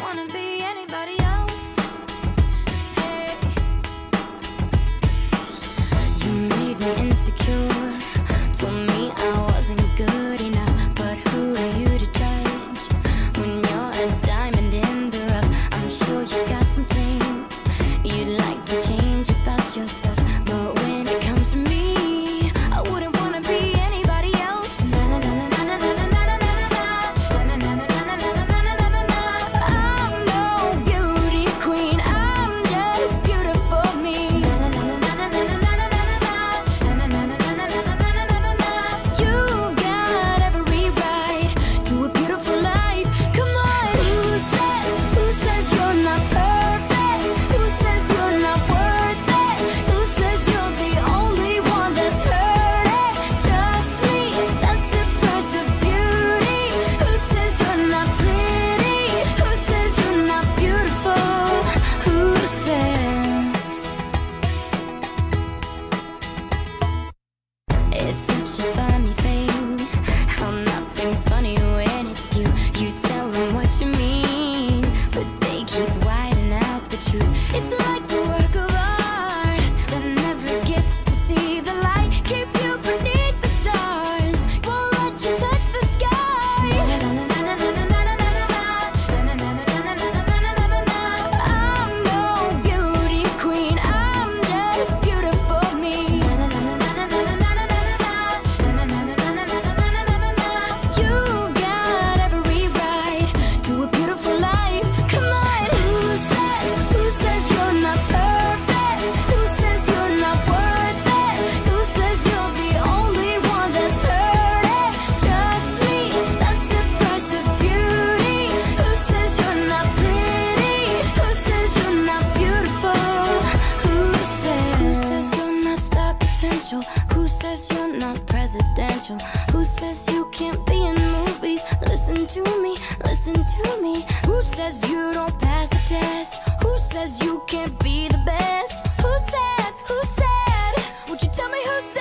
wanna be anybody else. Hey, you made me insecure, told me I wasn't good enough. But who are you to judge when you're a diamond in the rough? I'm sure you got some things you'd like to change about yourself, but when it comes to me, I wouldn't wanna be anybody else. I'm no beauty queen, I'm just beautiful me. You got every right to a beautiful life. Come on. Who says you're not perfect? Who says you're not worth it? Who says you're the only one that's hurting? Trust me, that's the price of beauty. Who says you're not pretty? Who says you're not beautiful? Who says? It's such a funny thing how nothing's funny when it's you. You tell them what you mean, but they keep whiting out the truth. It's like a work of art that never gets to see the light. Keep you beneath the stars, won't let you touch the sky. I'm no beauty queen, I'm just beautiful me. You got every right to a beautiful life. Come on. Who says you're not perfect? Who says you're not worth it? Who says you're the only one that's hurting? Trust me, that's the price of beauty. Who says you're not pretty? Who says you're not beautiful? Who says you're not star potential? Who says you're not presidential? Who says you can't be in movies? Listen to me, listen to me. Who says you don't pass the test? Who says you can't be the best? Who said? Would you tell me who said?